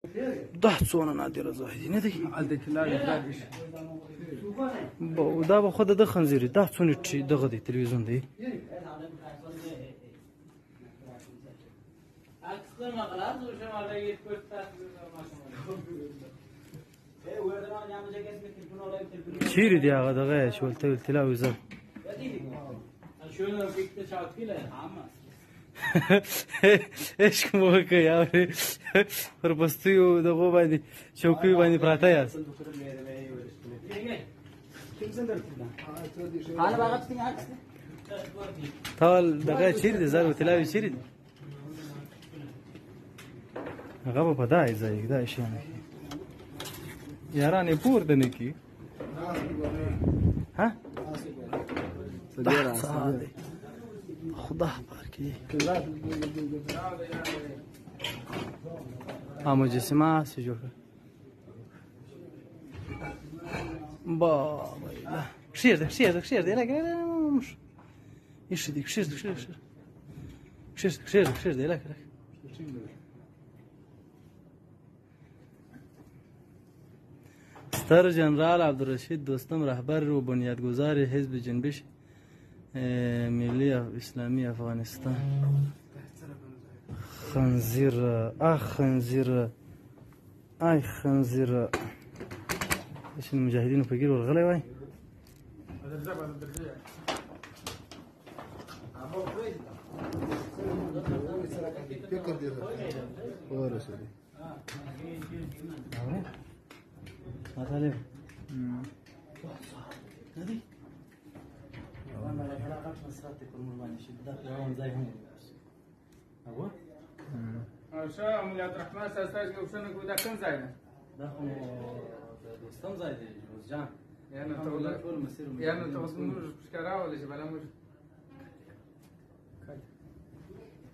دا څونه نادره ځای دی نه دی دا به خود د خنزیري دا څونه دغه دی تلویزیون دی چیرې دی هغه دغه تلویزیون عشق مو وکړئ اورې پر پستیو دغو باندې چوکیو باندې پراته یاست ټول دغه چیرې دی زر تلاوي چیرې دی هغه به په دا ځای کې دا شیان یاران یې پورته نه کي ها خدا پاکی مجسمه سی جوړ بابا کشیر ده لکه مش ایش دی کشیر ده لکه ستر جنرال عبدالرشید دوستم رهبر و بنیادگذار حزب جنبش ملی اسلامی افغانستان خنزیر خنزیر ای خنزیر ايش المجاهدين فقير والغلا وای مثلا هذه وانا لا علاقه مسراتك والمرماني شدات يوم زي هنا هو شو عمل عبد الرحمن ساستاج وشنو ده كم زايده ده دوستم زايده جوزجان يعني تقول مسير يعني تقول مش كراوه ولا جبل